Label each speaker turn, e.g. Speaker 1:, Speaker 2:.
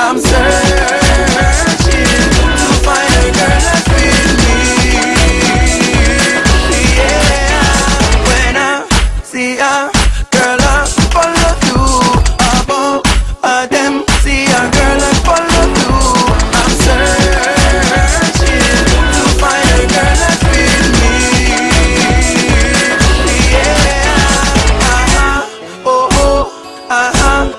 Speaker 1: I'm searching to find a girl that's with me. Yeah, when I see a girl, I follow through. Above them, see a girl, I follow through. I'm searching to find a girl that's with me. Yeah, oh, oh,